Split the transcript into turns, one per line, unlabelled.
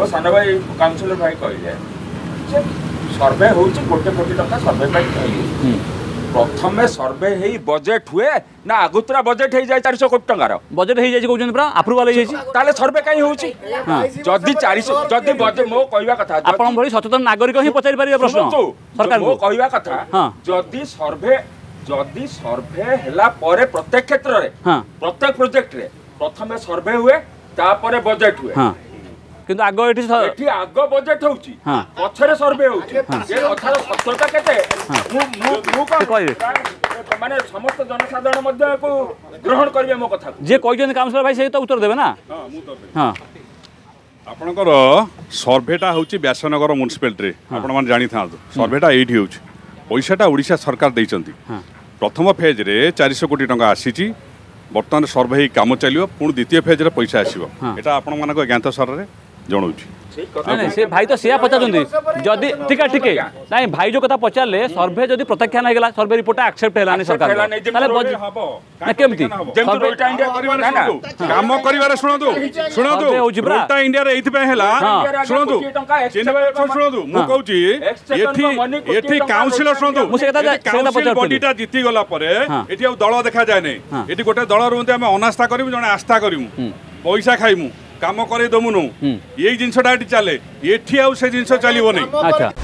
मो सान भाई काउंसिलर भाई कहले सर्वे हूँ 1 कोटी टका सर्वे प्रथम सर्वे हे बजेट हुए ना आगुतरा बजेट हो जाए 400 कोटी टंकार
बजेट हो जाए कहते पूरा आप्रुवाल हो जाए
सर्वे कहीं होची जदि 400 जदि बजेट मो कहवा कथा
आपण भली सचेतन नागरिक ही पचारि पारिबे प्रश्न सरकार
मो कहवा कथा जदि सर्वे हला परे प्रत्येक क्षेत्र रे प्रत्येक प्रोजेक्ट रे प्रथम सर्वे हुए तापरे बजेट हुए
किंतु आग एठी
आग बजेट होउची पछरे सर्वे होउची ए कथार सत्यता केते मु माने समस्त जनसाधारण मध्ये को ग्रहण करिवे मो कथा
जे कहिजन काउंसिलर भाई से तो उत्तर देबे ना हां
आपनकर सर्वेटा होउची व्यासनगर म्युनिसिपालिटी रे आपण मान जानि था सर्वेटा एठी होउची पैसाटा ओडिशा सरकार दैचंती प्रथम फेज रे 400 कोटी टंका आसीची वर्तमान सर्वे काम चलियो पुणी द्वितीय फेज रे पैसा आसीबो एटा आपण मानको ज्ञात सर रे जणाउची
नहीं से भाई तो सिया पचार जदि ठीक है नहीं भाई जो कथा पचारे सर्वे जदि प्रत्याख्यान हो सर्वे रिपोर्ट एक्सेप्ट है सरकार केमती
काम करिवारे सुनंतु रोटा इंडिया रे एथि हैला सुनंतु सुनंतु मु कहूची एथि काउंसिलर सुनंतु
मु से कथा
काउंसिल बॉडीटा जीति गला परे एथि आ दल देखा जाय नै एथि गोटे दल रुंते हम अनास्था करिवु जने आस्था करिवु पैसा खाइमु काम करे दमुनु यही जिनसटा चले ये से जिनस चलो नहीं।
अच्छा